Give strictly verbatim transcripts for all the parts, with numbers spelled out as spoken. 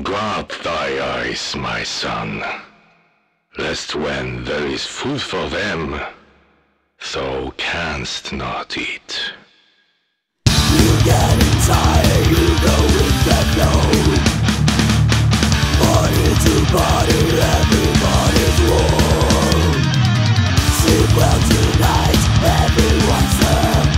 Guard thy eyes, my son, lest when there is food for them, thou canst not eat. You getting tired, you go with the flow. Body to body, everybody's warm. Sleep well tonight, everyone's there.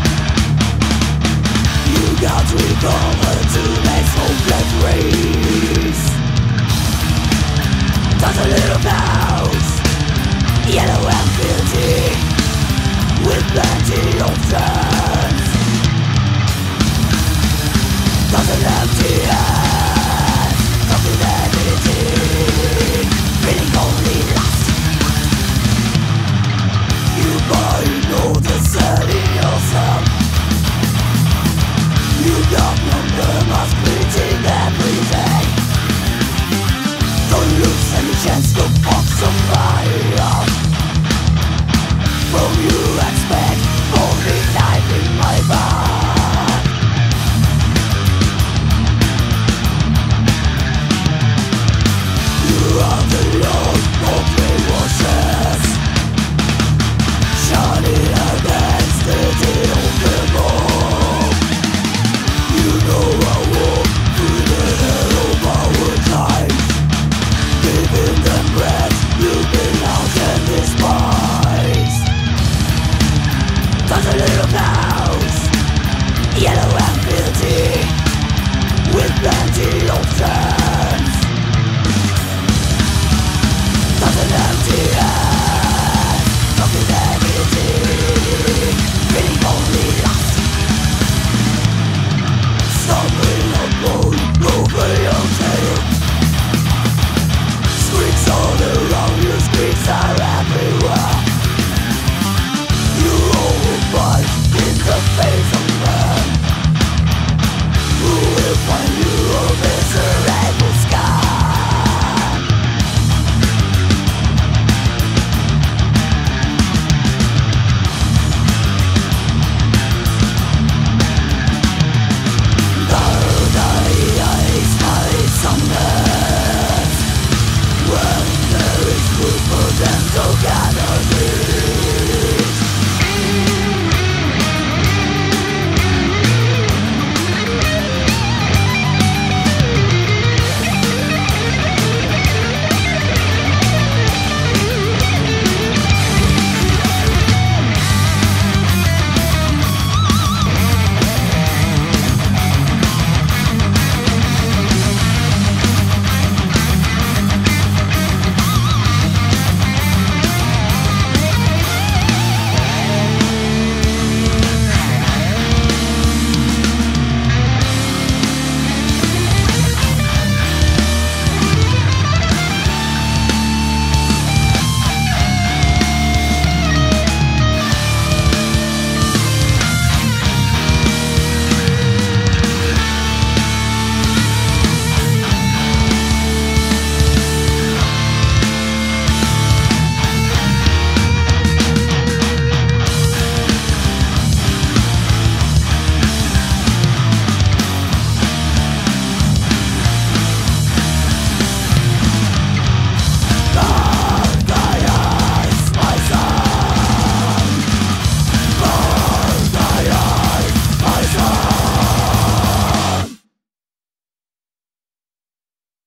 You got to recover to next hopeless race. Does a little bounce, yellow and guilty, with plenty of chance. Does an empty hand, something empty, feeling only lost. You might know the setting yourself. You got number must bleeding everything. Don't lose any chance to fuck somebody up. From you expect